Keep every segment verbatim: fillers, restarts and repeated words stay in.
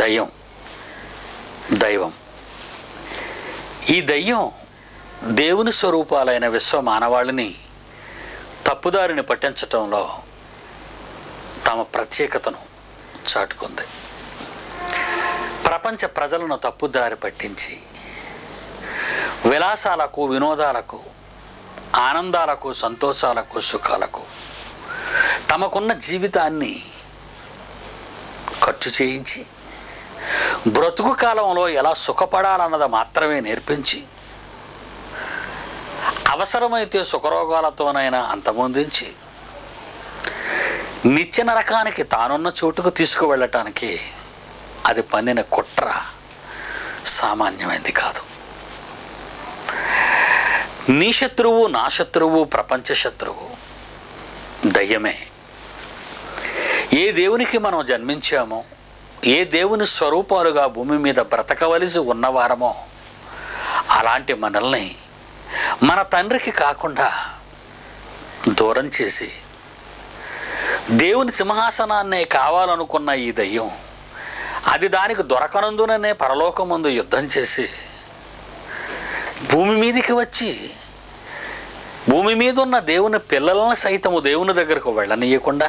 దయ్యం, దైవం. ఈ దయ్యం దేవుని స్వరూపాలైన విశ్వ మానవాళిని తప్పుదారిని పట్టించటంలో తమ ప్రత్యేకతను చాటుకుంది. ప్రపంచ ప్రజలను తప్పుదారి పట్టించి విలాసాలకు, వినోదాలకు, ఆనందాలకు, సంతోషాలకు, సుఖాలకు తమకున్న జీవితాన్ని ఖర్చు చేయించి బ్రతుకు కాలంలో ఎలా సుఖపడాలన్నది మాత్రమే నేర్పించి అవసరమైతే సుఖరోగాలతోనైనా అంతమొందించి నిత్య నరకానికి తానున్న చోటుకు తీసుకువెళ్ళటానికి అది పన్నిన కుట్ర సామాన్యమైంది కాదు. నీ శత్రువు, నా శత్రువు, ప్రపంచ శత్రువు దయ్యమే. ఏ దేవునికి మనం జన్మించామో, ఏ దేవుని స్వరూపాలుగా భూమి మీద బ్రతకవలసి ఉన్నవారమో అలాంటి మనల్ని మన తండ్రికి కాకుండా దూరం చేసి దేవుని సింహాసనాన్నే కావాలనుకున్న ఈ దయ్యం అది దానికి దొరకనందుననే పరలోకమందు యుద్ధం చేసి భూమి మీదికి వచ్చి భూమి మీద ఉన్న దేవుని పిల్లలను సైతము దేవుని దగ్గరకు వెళ్ళనీయకుండా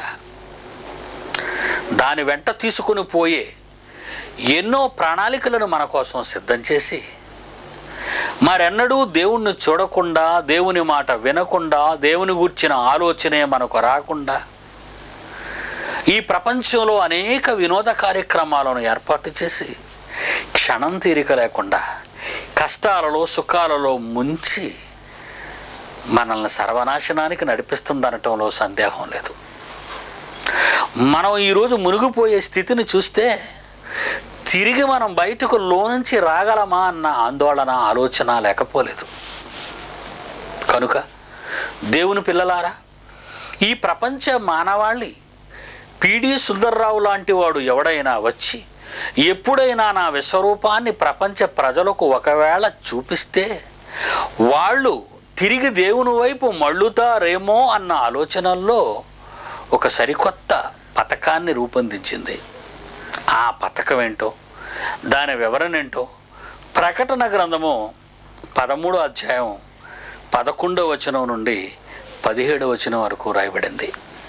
దాని వెంట తీసుకుని పోయే ఎన్నో ప్రణాళికలను మన కోసం సిద్ధం చేసి మరెన్నడూ దేవుణ్ణి చూడకుండా, దేవుని మాట వినకుండా, దేవుని గూర్చిన ఆలోచనే మనకు రాకుండా ఈ ప్రపంచంలో అనేక వినోద కార్యక్రమాలను ఏర్పాటు చేసి క్షణం తీరిక లేకుండా కష్టాలలో, సుఖాలలో ముంచి మనల్ని సర్వనాశనానికి నడిపిస్తుందనటంలో సందేహం లేదు. మనం ఈరోజు మునిగిపోయే స్థితిని చూస్తే తిరిగి మనం బయటకు లోనుంచి రాగలమా అన్న ఆందోళన, ఆలోచన లేకపోలేదు. కనుక దేవుని పిల్లలారా, ఈ ప్రపంచ మానవాళి పిడి సుందర్రావు లాంటి వాడు ఎవడైనా వచ్చి ఎప్పుడైనా నా విశ్వరూపాన్ని ప్రపంచ ప్రజలకు ఒకవేళ చూపిస్తే వాళ్ళు తిరిగి దేవుని వైపు మళ్ళుతారేమో అన్న ఆలోచనల్లో ఒక సరికొత్త పథకాన్ని రూపొందించింది. ఆ పథకం ఏంటో, దాని వివరణ ఏంటో ప్రకటన గ్రంథము పదమూడో అధ్యాయం పదకొండవ వచనం నుండి పదిహేడవ వచనం వరకు రాయబడింది.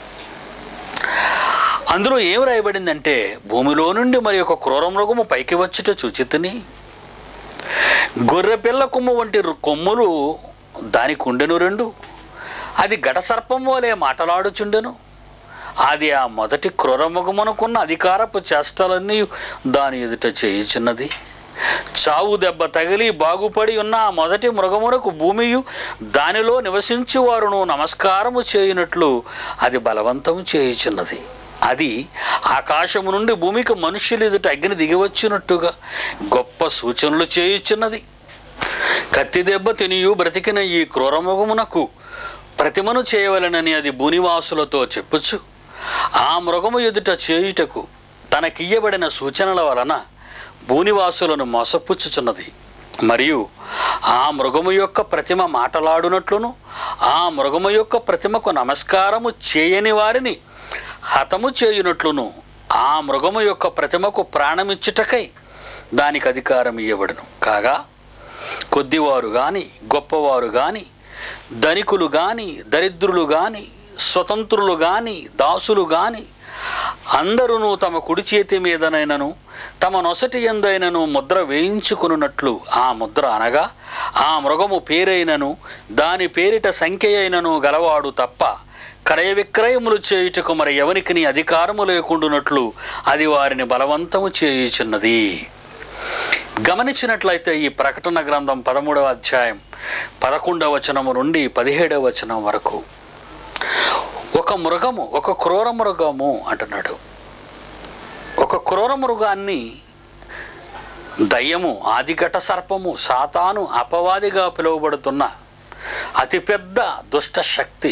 అందులో ఏం రాయబడిందంటే, భూమిలో నుండి మరి ఒక క్రూర మృగము పైకి వచ్చుట చూచితిని. గొర్రెపిల్ల కొమ్ము వంటి కొమ్ములు దానికి ఉండెను రెండు. అది ఘటసర్పం వలె మాటలాడుచుండెను. అది ఆ మొదటి క్రూరమృగమునకున్న అధికారపు చేష్టలన్నీ దాని ఎదుట చేయుచున్నది. చావు దెబ్బ తగిలి బాగుపడి ఉన్న ఆ మొదటి మృగమునకు భూమియు దానిలో నివసించువారును నమస్కారము చేయునట్లు అది బలవంతము చేయుచున్నది. అది ఆకాశము నుండి భూమికి మనుష్యులు ఎదుట అగ్ని దిగివచ్చినట్టుగా గొప్ప సూచనలు చేయుచున్నది. కత్తి దెబ్బ తినియు బ్రతికిన ఈ క్రూరమృగమునకు ప్రతిమను చేయవలెనని అది భూనివాసులతో చెప్పుచు ఆ మృగము ఎదుట చేయుటకు తనకియ్యబడిన సూచనల వలన భూనివాసులను మోసపుచ్చుచున్నది. మరియు ఆ మృగము యొక్క ప్రతిమ మాటలాడునట్లును ఆ మృగము యొక్క ప్రతిమకు నమస్కారము చేయని వారిని హతము చేయునట్లును ఆ మృగము యొక్క ప్రతిమకు ప్రాణమిచ్చుటకై దానికి అధికారం ఇయ్యబడును. కాగా కొద్దివారు గాని, గొప్పవారు గాని, ధనికులు గాని, దరిద్రులు గాని, స్వతంత్రులు గాని, దాసులు గాని అందరూ తమ కుడి చేతి మీదనైనను తమ నొసటి యందైనను ముద్ర వేయించుకున్నట్లు ఆ ముద్ర అనగా ఆ మృగము పేరైనను దాని పేరిట సంఖ్య అయినను గలవాడు తప్ప క్రయ విక్రయములు చేయుటకు మరి ఎవరికి అధికారము లేకుండునట్లు అది వారిని బలవంతము చేయుచున్నది. గమనించినట్లయితే ఈ ప్రకటన గ్రంథం పదమూడవ అధ్యాయం పదకొండవ వచనము నుండి పదిహేడవ వచనం వరకు ఒక మృగము, ఒక క్రూర మృగము అంటున్నాడు. ఒక క్రూర మృగాన్ని దయ్యము, ఆదిఘట సర్పము, సాతాను, అపవాదిగా పిలువబడుతున్న అతిపెద్ద దుష్ట శక్తి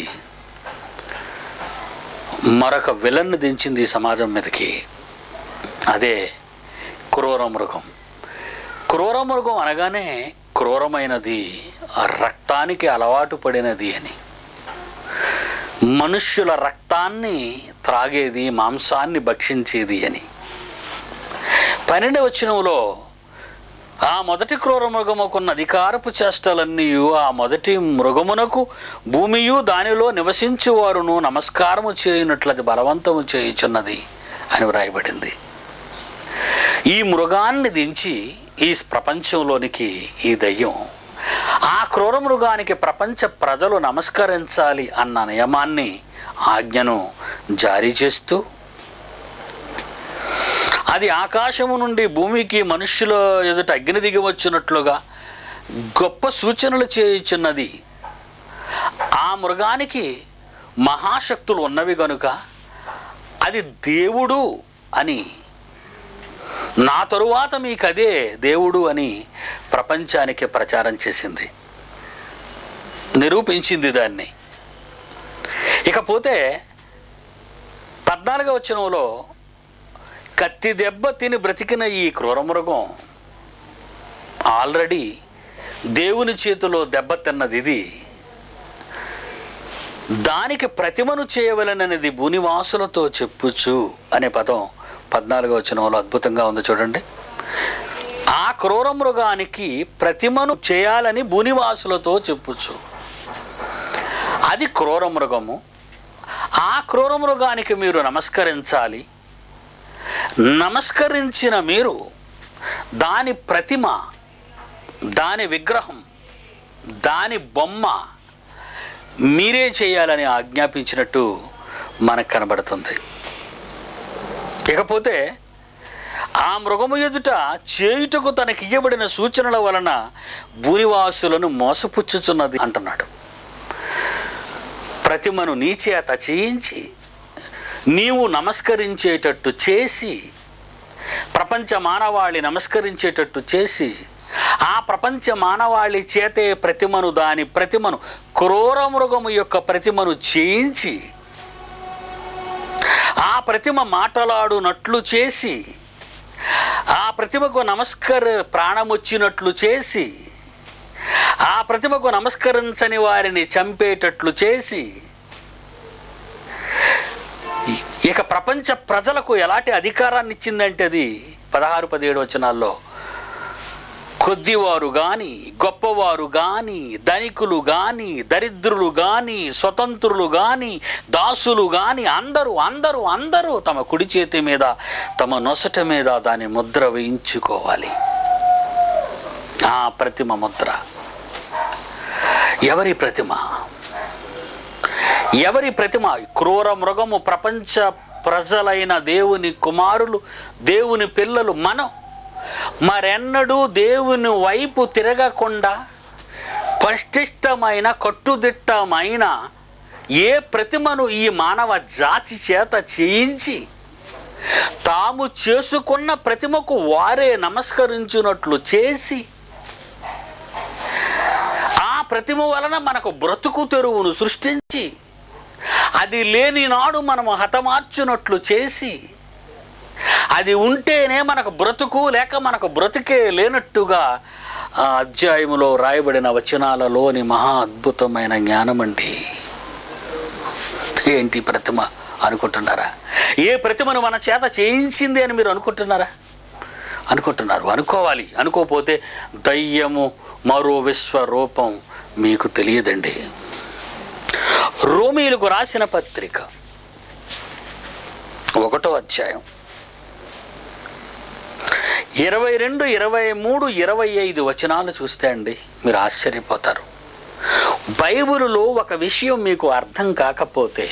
మరొక విలన్ను దించింది ఈ సమాజం మీదకి. అదే క్రూర మృగం. క్రూర మృగం అనగానే క్రూరమైనది, రక్తానికి అలవాటు పడినది అని, మనుష్యుల రక్తాన్ని త్రాగేది, మాంసాన్ని భక్షించేది అని. పన్నెండవ వచనంలో ఆ మొదటి క్రూర మృగముకున్న అధికారపు చేష్టలన్నీ ఆ మొదటి మృగమునకు భూమియు దానిలో నివసించువారును నమస్కారము చేయునట్లది బలవంతము చేయుచున్నది అని వ్రాయబడింది. ఈ మృగాన్ని దించి ఈ ప్రపంచంలోనికి ఈ దయ్యం ఆ క్రూర మృగానికి ప్రపంచ ప్రజలు నమస్కరించాలి అన్న నియమాన్ని, ఆజ్ఞను జారీ చేస్తూ అది ఆకాశము నుండి భూమికి మనుష్యుల ఎదుట అగ్ని దిగి వచ్చినట్లుగా గొప్ప సూచనలు చేయుచున్నది. ఆ మృగానికి మహాశక్తులు ఉన్నవి గనుక అది దేవుడు అని, నా తరువాత మీకు అదే దేవుడు అని ప్రపంచానికి ప్రచారం చేసింది, నిరూపించింది దాన్ని. ఇకపోతే పద్నాలుగవ వచనంలో కత్తి దెబ్బ తిని బ్రతికిన ఈ క్రూరమృగం ఆల్రెడీ దేవుని చేతిలో దెబ్బతిన్నది. ఇది దానికి ప్రతిమను చేయవలననేది భూనివాసులతో చెప్పుచు అనే పదం పద్నాలుగవ వచనంలో అద్భుతంగా ఉంది చూడండి. ఆ క్రూర మృగానికి ప్రతిమను చేయాలని భూనివాసులతో చెప్పుచు. అది క్రూర మృగము. ఆ క్రూర మృగానికి మీరు నమస్కరించాలి. నమస్కరించిన మీరు దాని ప్రతిమ, దాని విగ్రహం, దాని బొమ్మ మీరే చేయాలని ఆజ్ఞాపించినట్టు మనకు కనబడుతుంది. ఇకపోతే ఆ మృగము ఎదుట చేయుటకు తనకియ్యబడిన సూచనల వలన భూనివాసులను మోసపుచ్చుచున్నది అంటున్నాడు. ప్రతిమను నీ చేత చేయించి నీవు నమస్కరించేటట్టు చేసి, ప్రపంచ మానవాళి నమస్కరించేటట్టు చేసి, ఆ ప్రపంచ మానవాళి చేతే ప్రతిమను, దాని ప్రతిమను, క్రూర మృగము యొక్క ప్రతిమను చేయించి, ఆ ప్రతిమ మాటలాడునట్లు చేసి, ఆ ప్రతిమకు నమస్కర ప్రాణమొచ్చినట్లు చేసి, ఆ ప్రతిమకు నమస్కరించని వారిని చంపేటట్లు చేసి, ఇక ప్రపంచ ప్రజలకు ఎలాంటి అధికారాన్ని ఇచ్చిందంటే అది పదహారు పదిహేడు వచనాల్లో కొద్దివారు కానీ, గొప్పవారు కానీ, ధనికులు కానీ, దరిద్రులు కానీ, స్వతంత్రులు కానీ, దాసులు కానీ అందరూ అందరూ అందరూ తమ కుడి చేతి మీద, తమ నొసట మీద దాని ముద్ర వేయించుకోవాలి. ఆ ప్రతిమ ముద్ర. ఎవరి ప్రతిమ? ఎవరి ప్రతిమ? క్రూర మృగము ప్రపంచ ప్రజలైన దేవుని కుమారులు, దేవుని పిల్లలు మనం మరెన్నడూ దేవుని వైపు తిరగకుండా పరిశిష్టమైన, కట్టుదిట్టమైన ఏ ప్రతిమను ఈ మానవ జాతి చేత చేయించి తాము చేసుకున్న ప్రతిమకు వారే నమస్కరించున్నట్లు చేసి, ఆ ప్రతిమ వలన మనకు బ్రతుకు తెరువును సృష్టించి, అది లేని నాడు మనము హతమార్చున్నట్లు చేసి, అది ఉంటేనే మనకు బ్రతుకు, లేక మనకు బ్రతుకే లేనట్టుగా ఆ అధ్యాయములో రాయబడిన వచనాలలోని మహా అద్భుతమైన జ్ఞానమండి. ఏంటి ప్రతిమ అనుకుంటున్నారా? ఏ ప్రతిమను మన చేత చేయించింది అని మీరు అనుకుంటున్నారా? అనుకుంటున్నారు. అనుకోవాలి. అనుకోకపోతే దయ్యము మరో విశ్వరూపం మీకు తెలియదండి. రోమీయులకు రాసిన పత్రిక ఒకటో అధ్యాయం ఇరవై రెండు ఇరవై మూడు ఇరవై ఐదు వచనాలు చూస్తే అండి మీరు ఆశ్చర్యపోతారు. బైబిలులో ఒక విషయం మీకు అర్థం కాకపోతే,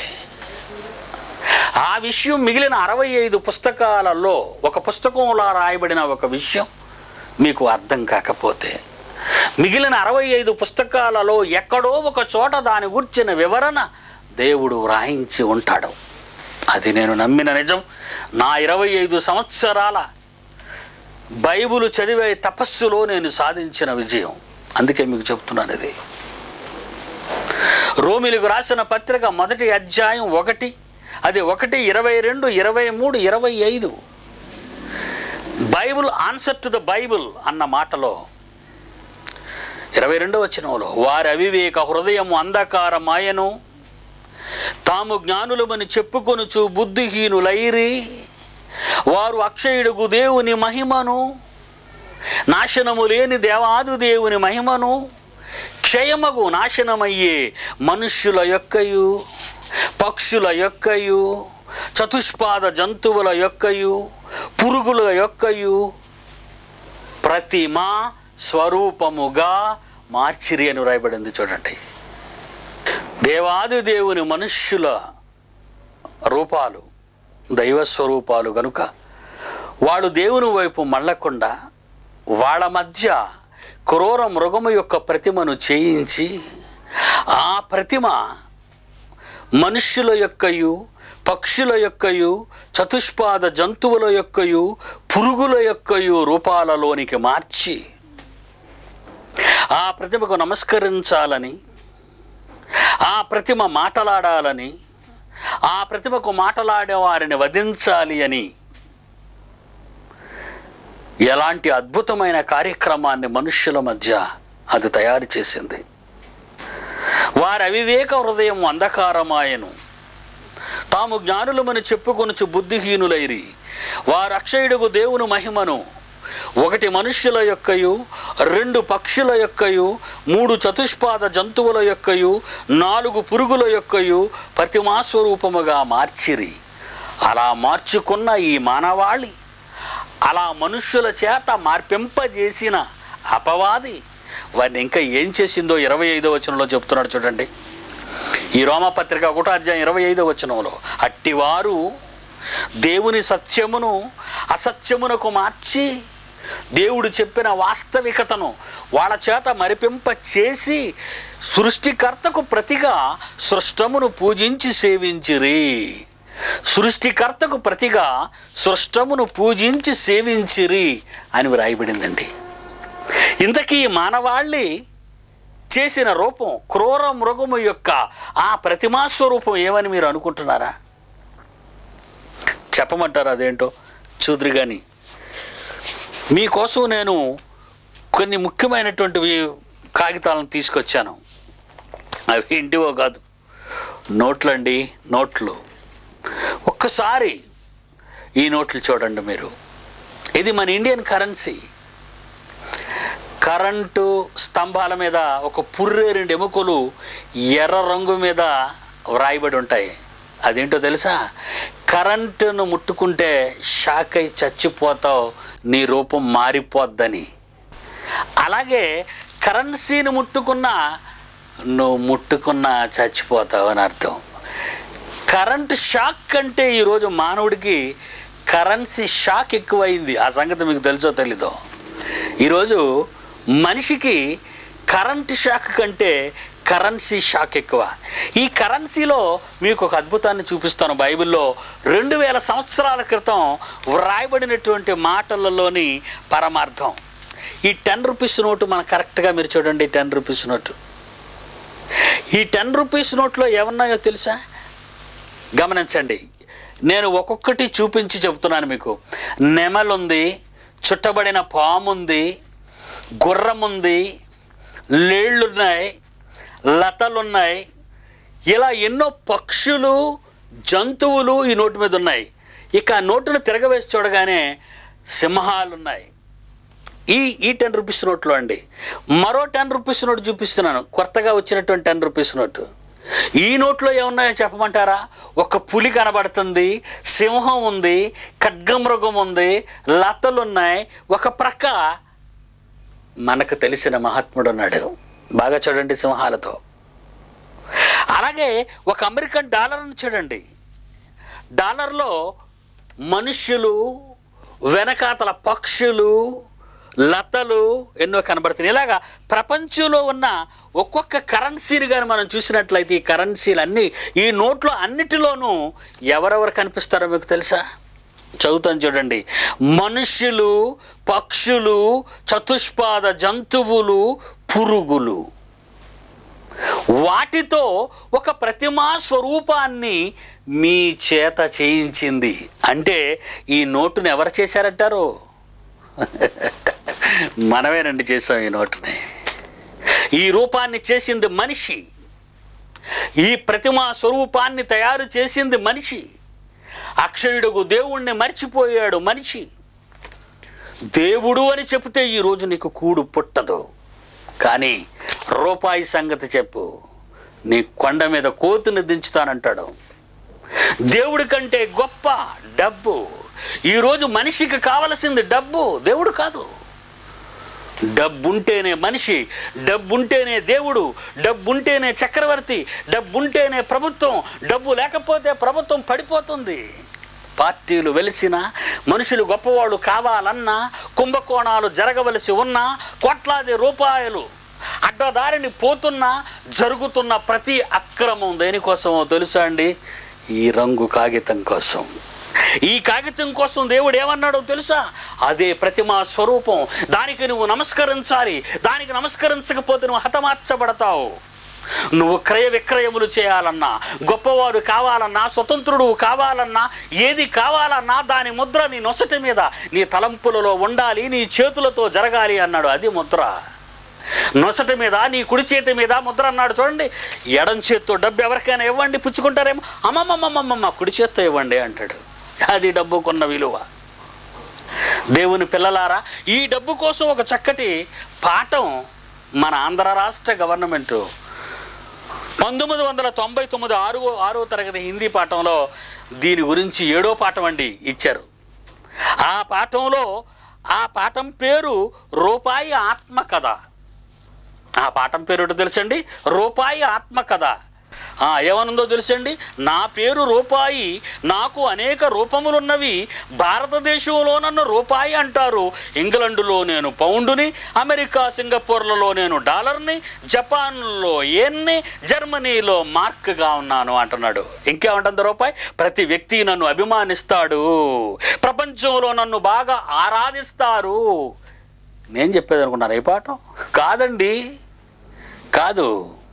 ఆ విషయం మిగిలిన అరవై ఐదు పుస్తకాలలో ఒక పుస్తకంలో రాయబడిన ఒక విషయం మీకు అర్థం కాకపోతే, మిగిలిన అరవై ఐదు పుస్తకాలలో ఎక్కడో ఒక చోట దాని గురించిన వివరణ దేవుడు వ్రాయించి ఉంటాడు. అది నేను నమ్మిన నిజం. నా ఇరవై ఐదు సంవత్సరాల బైబిలు చదివే తపస్సులో నేను సాధించిన విజయం. అందుకే మీకు చెప్తున్నాను. ఇది రోమీయులకు రాసిన పత్రిక మొదటి అధ్యాయం ఒకటి, అది ఒకటి ఇరవై రెండు ఇరవై మూడు ఇరవై ఐదు. Bible answer to the Bible అన్న మాటలో ఇరవై రెండో వచనంలో, వారి అవివేక హృదయము అంధకారమాయను, తాము జ్ఞానులమని చెప్పుకొనుచు బుద్ధిహీనులైరి, వారు అక్షయుడుగు దేవుని మహిమను, నాశనము లేని దేవాది దేవుని మహిమను, క్షయమగు నాశనమయ్యే మనుష్యుల యొక్కయు, పక్షుల యొక్కయు, చతుష్పాద జంతువుల యొక్కయు, పురుగుల యొక్కయు ప్రతిమ స్వరూపముగా మార్చిరి అని రాయబడింది. చూడండి, దేవాది దేవుని మనుష్యుల రూపాలు దైవస్వరూపాలు గనుక వాళ్ళు దేవుని వైపు మళ్ళకుండా వాళ్ళ మధ్య క్రూర మృగము యొక్క ప్రతిమను చేయించి ఆ ప్రతిమ మనుష్యుల యొక్కయు, పక్షుల యొక్కయు, చతుష్పాద జంతువుల యొక్కయు, పురుగుల యొక్కయు రూపాలలోనికి మార్చి ఆ ప్రతిమకు నమస్కరించాలని, ఆ ప్రతిమ మాటలాడాలని, ఆ ప్రతిమకు మాటలాడే వారిని వధించాలి అని ఎలాంటి అద్భుతమైన కార్యక్రమాన్ని మనుష్యుల మధ్య అది తయారు చేసింది. వారి అవివేక హృదయం అంధకారమాయను, తాము జ్ఞానులమని చెప్పుకొనుచు బుద్ధిహీనులైరి. వారు అక్షయుడుగు దేవుని మహిమను ఒకటి మనుష్యుల యొక్కయు, రెండు పక్షుల యొక్కయు, మూడు చతుష్పాద జంతువుల యొక్కయు, నాలుగు పురుగుల యొక్కయు ప్రతిమాస్వరూపముగా మార్చిరి. అలా మార్చుకున్న ఈ మానవాళి, అలా మనుష్యుల చేత మార్పింపజేసిన అపవాది వారిని ఇంకా ఏం చేసిందో ఇరవై ఐదో వచనంలో చెప్తున్నాడు. చూడండి, ఈ రోమపత్రిక ఒకటో అధ్యాయం ఇరవై ఐదో వచనంలో, అట్టివారు దేవుని సత్యమును అసత్యమునకు మార్చి దేవుడు చెప్పిన వాస్తవికతను వాళ్ళ చేత మరిపింప చేసి సృష్టికర్తకు ప్రతిగా సృష్టమును పూజించి సేవించిరి. సృష్టికర్తకు ప్రతిగా సృష్టమును పూజించి సేవించిరి అని వ్రాయబడిందండి. ఇంతకీ మానవాళి చేసిన రూపం, క్రూర మృగము యొక్క ఆ ప్రతిమాస్వరూపం ఏమని మీరు అనుకుంటున్నారా? చెప్పమంటారా? అదేంటో చూదురు కానీ మీకోసం నేను కొన్ని ముఖ్యమైనటువంటివి కాగితాలను తీసుకొచ్చాను. అవి ఇంటివో కాదు, నోట్లండి, నోట్లు. ఒక్కసారి ఈ నోట్లు చూడండి మీరు. ఇది మన ఇండియన్ కరెన్సీ. కరెంటు స్తంభాల మీద ఒక పుర్రే రెండు ఎముకలు ఎర్ర రంగు మీద వ్రాయబడి ఉంటాయి. అదేంటో తెలుసా? కరెంటును ముట్టుకుంటే షాక్ అయి చచ్చిపోతావు, నీ రూపం మారిపోద్దని. అలాగే కరెన్సీని ముట్టుకున్నా నువ్వు ముట్టుకున్నా చచ్చిపోతావు అని అర్థం. కరెంటు షాక్ కంటే ఈరోజు మానవుడికి కరెన్సీ షాక్ ఎక్కువైంది. ఆ సంగతి మీకు తెలుసో తెలీదో? ఈరోజు మనిషికి కరెంటు షాక్ కంటే కరెన్సీ షాక్ ఎక్కువ. ఈ కరెన్సీలో మీకు ఒక అద్భుతాన్ని చూపిస్తాను. బైబిల్లో రెండు వేల సంవత్సరాల క్రితం వ్రాయబడినటువంటి మాటలలోని పరమార్థం. ఈ టెన్ రూపీస్ నోటు మన కరెక్ట్గా మీరు చూడండి. టెన్ రూపీస్ నోటు, ఈ టెన్ రూపీస్ నోట్లో ఏమన్నాయో తెలుసా? గమనించండి, నేను ఒక్కొక్కటి చూపించి చెబుతున్నాను మీకు. నెమలుంది, చుట్టబడిన పాముంది, గుర్రం ఉంది, లేళ్ళున్నాయి, లతలున్నాయి, ఇలా ఎన్నో పక్షులు జంతువులు ఈ నోటు మీద ఉన్నాయి. ఇక ఆ నోటును తిరగవేసి చూడగానే సింహాలున్నాయి. ఈ ఈ టెన్ రూపీస్ నోట్లో అండి. మరో టెన్ రూపీస్ నోటు చూపిస్తున్నాను, కొత్తగా వచ్చినటువంటి టెన్ రూపీస్ నోటు. ఈ నోట్లో ఏమున్నాయో చెప్పమంటారా? ఒక పులి కనబడుతుంది, సింహం ఉంది, ఖడ్గమృగం ఉంది, లతలున్నాయి, ఒక ప్రక్క మనకు తెలిసిన మహాత్ముడు ఉన్నాడు. బాగా చూడండి, సింహాలతో. అలాగే ఒక అమెరికన్ డాలర్ను చూడండి. డాలర్లో మనుష్యులు, వెనకాతల పక్షులు, లతలు ఎన్నో కనబడుతున్నాయి. ఇలాగా ప్రపంచంలో ఉన్న ఒక్కొక్క కరెన్సీని కానీ మనం చూసినట్లయితే ఈ కరెన్సీలన్నీ, ఈ నోట్లో అన్నిటిలోనూ ఎవరెవరు కనిపిస్తారో మీకు తెలుసా? చదువుతాను చూడండి. మనుష్యులు, పక్షులు, చతుష్పాద జంతువులు, పురుగులు. వాటితో ఒక ప్రతిమా స్వరూపాన్ని మీ చేత చేయించింది. అంటే ఈ నోటుని ఎవరు చేశారంటారు? మనమేనండి చేసాం ఈ నోటుని. ఈ రూపాన్ని చేసింది మనిషి. ఈ ప్రతిమా స్వరూపాన్ని తయారు చేసింది మనిషి. అక్షయుడుగు దేవుణ్ణి మర్చిపోయాడు మనిషి. దేవుడు అని చెప్తే ఈరోజు నీకు కూడు పుట్టదు. కానీ రూపాయి సంగతి చెప్పు, నీ కొండ మీద కోతిని దించుతానంటాడు. దేవుడి కంటే గొప్ప డబ్బు. ఈరోజు మనిషికి కావలసింది డబ్బు, దేవుడు కాదు. డబ్బుంటేనే మనిషి, డబ్బుంటేనే దేవుడు, డబ్బుంటేనే చక్రవర్తి, డబ్బుంటేనే ప్రభుత్వం. డబ్బు లేకపోతే ప్రభుత్వం పడిపోతుంది. పార్టీలు వెలిసినా, మనుషులు గొప్పవాళ్ళు కావాలన్నా, కుంభకోణాలు జరగవలసి ఉన్నా, కోట్లాది రూపాయలు అడ్డదారిని పోతున్నా, జరుగుతున్న ప్రతి అక్రమం దేనికోసమో తెలుసా అండి? ఈ రంగు కాగితం కోసం. ఈ కాగితం కోసం దేవుడు ఏమన్నాడో తెలుసా? అదే ప్రతిమా స్వరూపం, దానికి నువ్వు నమస్కరించాలి. దానికి నమస్కరించకపోతే నువ్వు హతమార్చబడతావు. నువ్వు క్రయ విక్రయములు చేయాలన్నా, గొప్పవాడు కావాలన్నా, స్వతంత్రుడు కావాలన్నా, ఏది కావాలన్నా దాని ముద్ర నీ నొసటి మీద, నీ తలంపులలో ఉండాలి, నీ చేతులతో జరగాలి అన్నాడు. అది ముద్ర. నొసటి మీద, నీ కుడి చేతి మీద ముద్ర అన్నాడు. చూడండి, ఎడం చేత్తో డబ్బు ఎవరికైనా ఇవ్వండి, పుచ్చుకుంటారేమో. అమ్మమ్మమ్మమ్మమ్మ కుడి చేత్తో ఇవ్వండి అంటాడు. అది డబ్బుకున్న విలువ. దేవుని పిల్లలారా, ఈ డబ్బు కోసం ఒక చక్కటి పాఠం మన ఆంధ్ర రాష్ట్ర గవర్నమెంటు పంతొమ్మిది వందల తొంభై తొమ్మిది ఆరు ఆరో తరగతి హిందీ పాఠంలో దీని గురించి ఏడో పాఠం అండి ఇచ్చారు. ఆ పాఠంలో ఆ పాఠం పేరు రూపాయి ఆత్మకథ. ఆ పాఠం పేరు తెలుసండి, రూపాయి ఆత్మకథ. ఏమనుందో తెలుసండి, నా పేరు రూపాయి, నాకు అనేక రూపములున్నవి. భారతదేశంలో నన్ను రూపాయి అంటారు, ఇంగ్లండులో నేను పౌండుని, అమెరికా సింగపూర్లలో నేను డాలర్ని, జపాన్లో యెన్ని, జర్మనీలో మార్క్గా ఉన్నాను అంటున్నాడు. ఇంకేమంటుంది రూపాయి? ప్రతి వ్యక్తి నన్ను అభిమానిస్తాడు, ప్రపంచంలో నన్ను బాగా ఆరాధిస్తారు. నేను చెప్పేది అనుకున్నాను ఈ పాఠం? కాదండి, కాదు.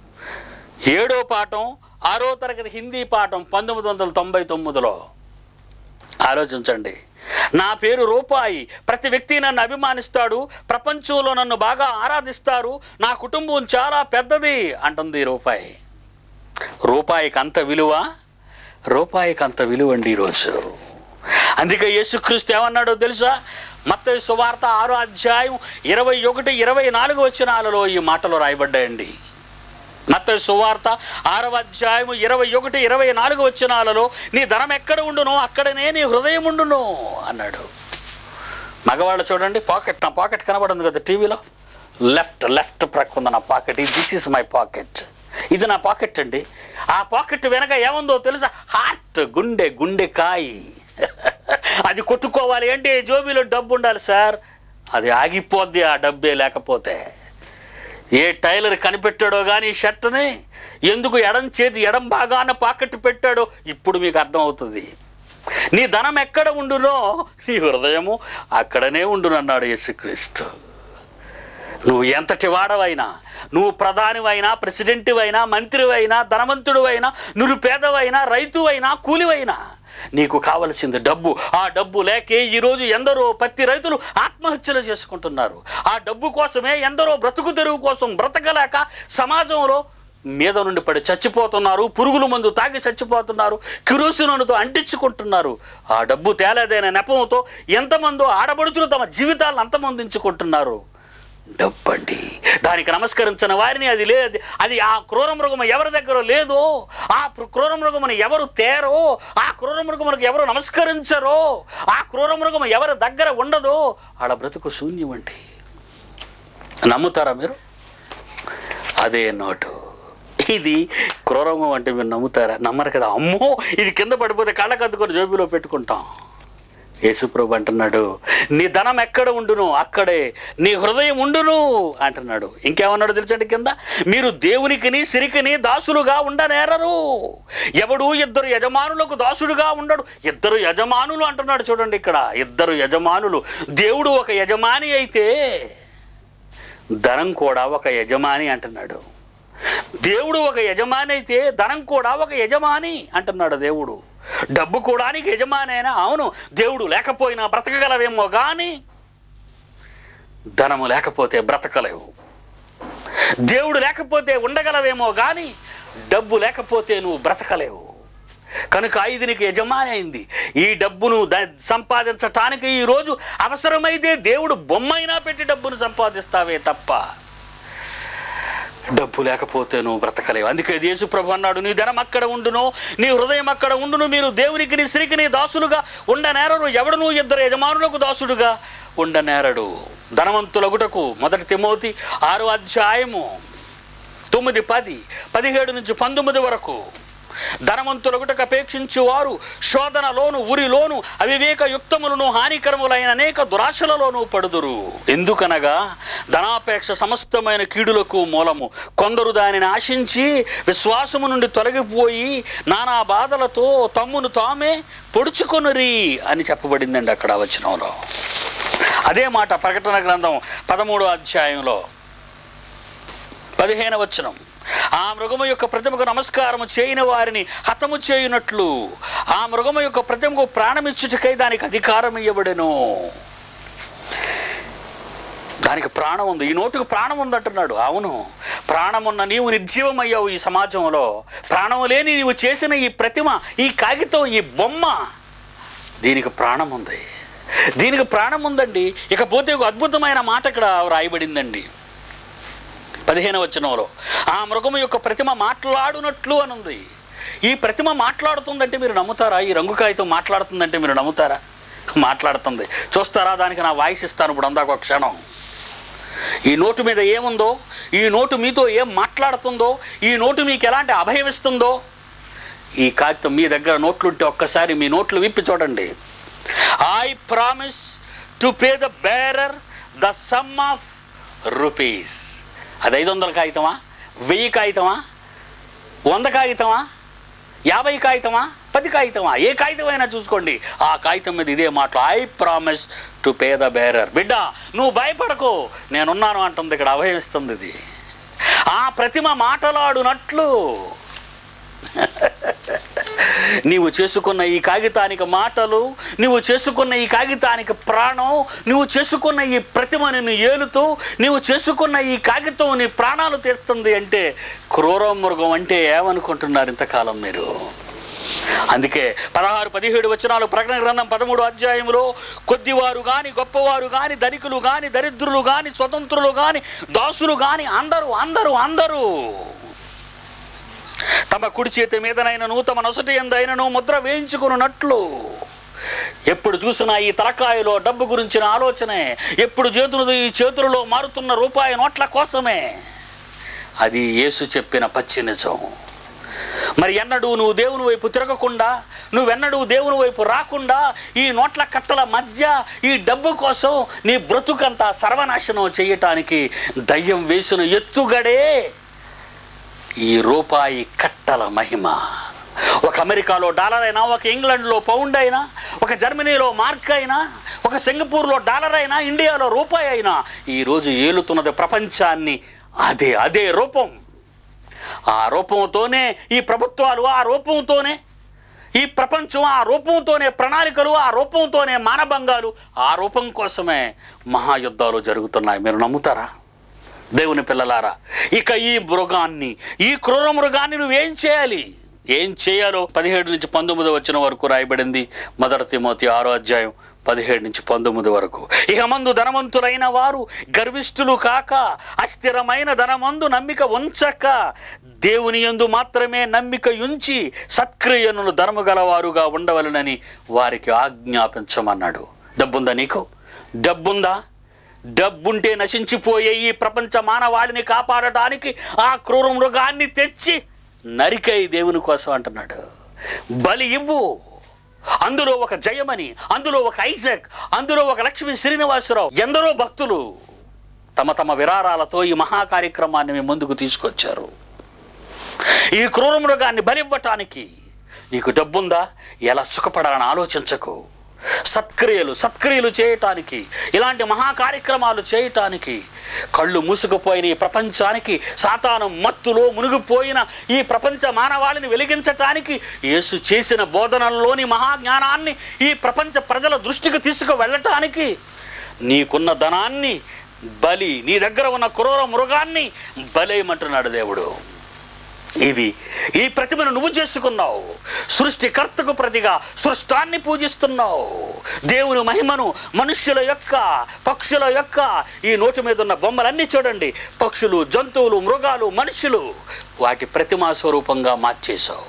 ఏడో పాఠం ఆరో తరగతి హిందీ పాఠం పంతొమ్మిది వందల తొంభై తొమ్మిదిలో ఆలోచించండి. నా పేరు రూపాయి, ప్రతి వ్యక్తి నన్ను అభిమానిస్తాడు, ప్రపంచంలో నన్ను బాగా ఆరాధిస్తారు, నా కుటుంబం చాలా పెద్దది అంటుంది రూపాయి. రూపాయికి అంత విలువ, రూపాయికి అంత విలువ అండి ఈరోజు. అందుకే యేసుక్రీస్తు ఏమన్నాడో తెలుసా? మత్తయి సువార్త ఆరో అధ్యాయం ఇరవై ఒకటి ఇరవై నాలుగు వచనాలలో ఈ మాటలు రాయబడ్డాయండి. మత్తయి సువార్త ఆరవ అధ్యాయము ఇరవై ఒకటి ఇరవై నాలుగు వచనాలలో నీ ధనం ఎక్కడ ఉండునో అక్కడనే నీ హృదయం ఉండును అన్నాడు. మగవాళ్ళు చూడండి, పాకెట్, నా పాకెట్ కనబడింది కదా టీవీలో, లెఫ్ట్ లెఫ్ట్ ప్రక్క నా pocket, this is my pocket, ఇది నా పాకెట్ అండి. ఆ పాకెట్ వెనక ఏముందో తెలుసా? హార్ట్, గుండె, గుండెకాయి. అది కొట్టుకోవాలి అంటే జోబీలో డబ్బు ఉండాలి సార్. అది ఆగిపోద్ది ఆ డబ్బే లేకపోతే. ఏ టైలర్ కనిపెట్టాడో కానీ షర్ట్ని ఎందుకు ఎడం చేతి ఎడం భాగాన పాకెట్ పెట్టాడో ఇప్పుడు మీకు అర్థమవుతుంది. నీ ధనం ఎక్కడ ఉండునో నీ హృదయము అక్కడనే ఉండునన్నాడు యేసుక్రీస్తు. నువ్వు ఎంతటి వాడవైనా, నువ్వు ప్రధానివైనా, ప్రెసిడెంట్వైనా, మంత్రివైనా, ధనవంతుడివైనా, నిరుపేదవైనా, రైతువైనా, కూలివైనా, నీకు కావలసింది డబ్బు. ఆ డబ్బు లేకే ఈరోజు ఎందరో పత్తి రైతులు ఆత్మహత్యలు చేసుకుంటున్నారు. ఆ డబ్బు కోసమే ఎందరో బ్రతుకు తెరువు కోసం బ్రతకలేక సమాజంలో మీద నుండి పడి చచ్చిపోతున్నారు, పురుగుల మందు తాగి చచ్చిపోతున్నారు, కిరోసినుతో అంటించుకుంటున్నారు. ఆ డబ్బు తేలేదైన నెపంతో ఎంతమందో ఆడబడుచులు తమ జీవితాలను అంతమొందించుకుంటున్నారు. డబ్బండి, దానికి నమస్కరించిన వారిని అది లేదు, అది ఆ క్రూర మృగము ఎవరి దగ్గర లేదో, ఆ క్రూర మృగమును ఎవరు తేరో, ఆ క్రూర మృగమునకు ఎవరు నమస్కరించరో, ఆ క్రూర మృగము ఎవరి దగ్గర ఉండదో ఆడ బ్రతుకు శూన్యం అండి. నమ్ముతారా మీరు? అదే నోటు. ఇది క్రూరమృగం అంటే మీరు నమ్ముతారా? నమ్మరు కదా. అమ్మో, ఇది కింద పడిపోతే కళ్ళకద్దుకొని జోబీలో పెట్టుకుంటాం. యేసుప్రభు అంటున్నాడు, నీ ధనం ఎక్కడ ఉండును అక్కడే నీ హృదయం ఉండును అంటున్నాడు. ఇంకేమన్నాడు తెలుసండి కింద? మీరు దేవునికిని సిరికిని దాసులుగా ఉండనేరరు. ఎవడు ఇద్దరు యజమానులకు దాసుడుగా ఉండడు. ఇద్దరు యజమానులు అంటున్నాడు చూడండి ఇక్కడ, ఇద్దరు యజమానులు. దేవుడు ఒక యజమాని అయితే ధనం కూడా ఒక యజమాని అంటున్నాడు. దేవుడు ఒక యజమాని అయితే ధనం కూడా ఒక యజమాని అంటున్నాడు దేవుడు. డబ్బు కూడా నీకు యజమానైనా, అవును, దేవుడు లేకపోయినా బ్రతకగలవేమో కానీ ధనము లేకపోతే బ్రతకలేవు. దేవుడు లేకపోతే ఉండగలవేమో కానీ డబ్బు లేకపోతే నువ్వు బ్రతకలేవు. కనుక ఇది నీకు యజమాని అయింది. ఈ డబ్బును సంపాదించటానికి ఈరోజు అవసరమైతే దేవుడు బొమ్మైనా పెట్టి డబ్బును సంపాదిస్తావే తప్ప డబ్బు లేకపోతే నువ్వు బ్రతకలేవు. అందుకే యేసు ప్రభు అన్నాడు, నీ ధనం అక్కడ ఉండును, నీ హృదయం అక్కడ ఉండును, మీరు దేవునికి నీ స్త్రీకి నీ దాసులుగా ఉండనేరరు, ఎవడును ఇద్దరు యజమానులకు దాసుడుగా ఉండనేరడు. ధనవంతులగుటకు మొదటి తిమోతి ఆరో అధ్యాయము తొమ్మిది పది పదిహేడు నుంచి పంతొమ్మిది వరకు. ధనవంతులగుటకు అపేక్షించు వారు శోధనలోను ఉరిలోను అవివేక యుక్తములను హానికరములైన అనేక దురాశలలోనూ పడుదురు. ఎందుకనగా ధనాపేక్ష సమస్తమైన కీడులకు మూలము. కొందరు దానిని ఆశించి విశ్వాసము నుండి తొలగిపోయి నానా బాధలతో తమ్మును తామే పొడుచుకొనురి అని చెప్పబడిందండి అక్కడ వచనంలో. అదే మాట ప్రకటన గ్రంథం పదమూడో అధ్యాయంలో పదిహేను వచనం. ఆ మృగము యొక్క ప్రతిమకు నమస్కారము చేయని వారిని హతము చేయునట్లు ఆ మృగము యొక్క ప్రతిమకు ప్రాణమిచ్చుటకై దానికి అధికారం ఇవ్వబడెను. దానికి ప్రాణం ఉంది. ఈ నోటుకు ప్రాణం ఉందంటున్నాడు. అవును, ప్రాణమున్న నీవు నిర్జీవమయ్యావు ఈ సమాజంలో. ప్రాణము లేని నీవు చేసిన ఈ ప్రతిమ, ఈ కాగితం, ఈ బొమ్మ, దీనికి ప్రాణం ఉంది. దీనికి ప్రాణం ఉందండి. ఇకపోతే ఒక అద్భుతమైన మాట ఇక్కడ రాయబడిందండి పదిహేను వచనంలో. ఆ మృగము యొక్క ప్రతిమ మాట్లాడునట్లు అని ఉంది. ఈ ప్రతిమ మాట్లాడుతుందంటే మీరు నమ్ముతారా? ఈ రంగు కాగితం మాట్లాడుతుందంటే మీరు నమ్ముతారా? మాట్లాడుతుంది. చూస్తారా? దానికి నా వాయిస్ ఇస్తాను ఇప్పుడు అందాక ఒక క్షణం. ఈ నోటు మీద ఏముందో, ఈ నోటు మీతో ఏం మాట్లాడుతుందో, ఈ నోటు మీకు ఎలాంటి అభయం ఇస్తుందో, ఈ కాగితం మీ దగ్గర నోట్లుంటే ఒక్కసారి మీ నోట్లు విప్పి చూడండి. I promise to pay the bearer the sum of rupees. అది ఐదు వందల కాగితమా, వెయ్యి కాగితమా, వంద కాగితమా, యాభై కాగితమా, పది కాగితమా, ఏ కాగితమైనా చూసుకోండి, ఆ కాగితం మీద ఇదే మాటలు. I promise to pay the bearer. బిడ్డ, నువ్వు భయపడకు, నేనున్నాను అంటుంది ఇక్కడ, అభయమిస్తుంది ఇది. ఆ ప్రతిమ మాటలాడునట్లు నీవు చేసుకున్న ఈ కాగితానికి మాటలు, నువ్వు చేసుకున్న ఈ కాగితానికి ప్రాణం, నువ్వు చేసుకున్న ఈ ప్రతిమ నిన్ను ఏలుతూ, నువ్వు చేసుకున్న ఈ కాగితం నీ ప్రాణాలు తీస్తుంది అంటే క్రూర మృగం అంటే ఏమనుకుంటున్నారు ఇంతకాలం మీరు? అందుకే పదహారు పదిహేడు వచనాలు ప్రకటన గ్రంథం పదమూడు అధ్యాయంలో, కొద్దివారు కానీ, గొప్పవారు కానీ, ధనికులు కానీ, దరిద్రులు కానీ, స్వతంత్రులు కానీ, దాసులు కానీ, అందరూ అందరూ అందరూ తమ కుడి చేతి మీదనైనను తమ నొసటి యందైనను ముద్ర వేయించుకున్నట్లు. ఎప్పుడు చూసినా ఈ తలకాయలో డబ్బు గురించిన ఆలోచనే, ఎప్పుడు చేతులు ఈ చేతులలో మారుతున్న రూపాయి నోట్ల కోసమే. అది యేసు చెప్పిన పచ్చి నిజం. మరి ఎన్నడూ నువ్వు దేవుని వైపు తిరగకుండా, నువ్వెన్నడూ దేవుని వైపు రాకుండా, ఈ నోట్ల కట్టల మధ్య ఈ డబ్బు కోసం నీ బ్రతుకంతా సర్వనాశనం చేయటానికి దయ్యం వేసిన ఎత్తుగడే ఈ రూపాయి కట్టల మహిమ. ఒక అమెరికాలో డాలర్ అయినా, ఒక ఇంగ్లాండ్లో పౌండ్ అయినా, ఒక జర్మనీలో మార్క్ అయినా, ఒక సింగపూర్లో డాలర్ అయినా, ఇండియాలో రూపాయి అయినా, ఈరోజు ఏలుతున్నది ప్రపంచాన్ని అదే అదే రూపం. ఆ రూపంతోనే ఈ ప్రభుత్వాలు, ఆ రూపంతోనే ఈ ప్రపంచం, ఆ రూపంతోనే ప్రణాళికలు, ఆ రూపంతోనే మానభంగాలు, ఆ రూపం కోసమే మహాయుద్ధాలు జరుగుతున్నాయి. మీరు నమ్ముతారా? దేవుని పిల్లలారా, ఇక ఈ మృగాన్ని, ఈ క్రూర మృగాన్ని నువ్వేం చేయాలి? ఏం చేయాలో పదిహేడు నుంచి పంతొమ్మిది వచ్చిన వరకు రాయబడింది. మొదటి తిమోతి ఆరో అధ్యాయం పదిహేడు నుంచి పంతొమ్మిది వరకు. ఇక మందు ధనవంతులైన వారు గర్విష్ఠులు కాక, అస్థిరమైన ధనమందు నమ్మిక ఉంచక, దేవుని యందు మాత్రమే నమ్మిక ఉంచి సత్క్రియను ధర్మ గలవారుగా ఉండవలనని వారికి ఆజ్ఞాపించమన్నాడు. డబ్బుందా నీకు? డబ్బుందా? డబ్బుంటే నశించిపోయే ఈ ప్రపంచ మానవాళిని కాపాడటానికి ఆ క్రూర మృగాన్ని తెచ్చి నరికై దేవుని కోసం అంటున్నాడు. బలి ఇవ్వు. అందులో ఒక జయమని, అందులో ఒక ఐజాక్, అందులో ఒక లక్ష్మీ శ్రీనివాసరావు, ఎందరో భక్తులు తమ తమ విరారాలతో ఈ మహా కార్యక్రమాన్ని మీ ముందుకు తీసుకొచ్చారు. ఈ క్రూర మృగాన్ని బలివ్వటానికి నీకు డబ్బుందా? ఎలా సుఖపడాలని ఆలోచించకు. సత్క్రియలు సత్క్రియలు చేయటానికి, ఇలాంటి మహా కార్యక్రమాలు చేయటానికి, కళ్ళు మూసుకుపోయిన ఈ ప్రపంచానికి, సాతాను మత్తులో మునిగిపోయిన ఈ ప్రపంచ మానవాళిని వెలిగించటానికి యేసు చేసిన బోధనల్లోని మహాజ్ఞానాన్ని ఈ ప్రపంచ ప్రజల దృష్టికి తీసుకు వెళ్ళటానికి నీకున్న ధనాన్ని బలి, నీ దగ్గర ఉన్న క్రూర మృగాన్ని బలేయమంటున్నాడు దేవుడు. ఇవి ఈ ప్రతిమను నువ్వు చేసుకున్నావు. సృష్టికర్తకు ప్రతిగా సృష్టాన్ని పూజిస్తున్నావు. దేవుని మహిమను మనుష్యుల యొక్క పక్షుల యొక్క ఈ నోటి మీద ఉన్న బొమ్మలన్నీ చూడండి, పక్షులు, జంతువులు, మృగాలు, మనుషులు, వాటి ప్రతిమా స్వరూపంగా మార్చేశావు.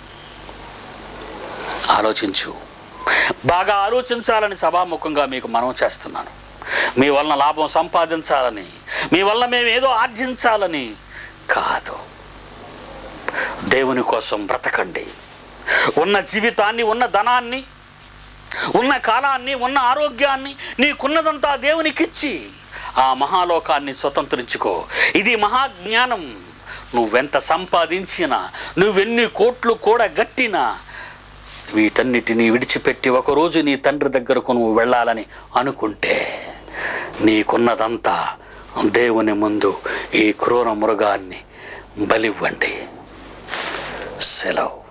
ఆలోచించు. బాగా ఆలోచించాలని సభాముఖంగా మీకు మనవి చేస్తున్నాను. మీ వలన లాభం సంపాదించాలని, మీ వలన మేము ఏదో ఆర్జించాలని కాదు. దేవుని కోసం బ్రతకండి. ఉన్న జీవితాన్ని, ఉన్న ధనాన్ని, ఉన్న కాలాన్ని, ఉన్న ఆరోగ్యాన్ని, నీకున్నదంతా దేవునికిచ్చి ఆ మహాలోకాన్ని స్వతంత్రించుకో. ఇది మహాజ్ఞానం. నువ్వెంత సంపాదించినా, నువ్వెన్ని కోట్లు కూడా గట్టినా, వీటన్నిటినీ విడిచిపెట్టి ఒకరోజు నీ తండ్రి దగ్గరకు నువ్వు వెళ్ళాలని అనుకుంటే నీకున్నదంతా దేవుని ముందు ఈ క్రూర మృగాన్ని బలివ్వండి. సెలవు.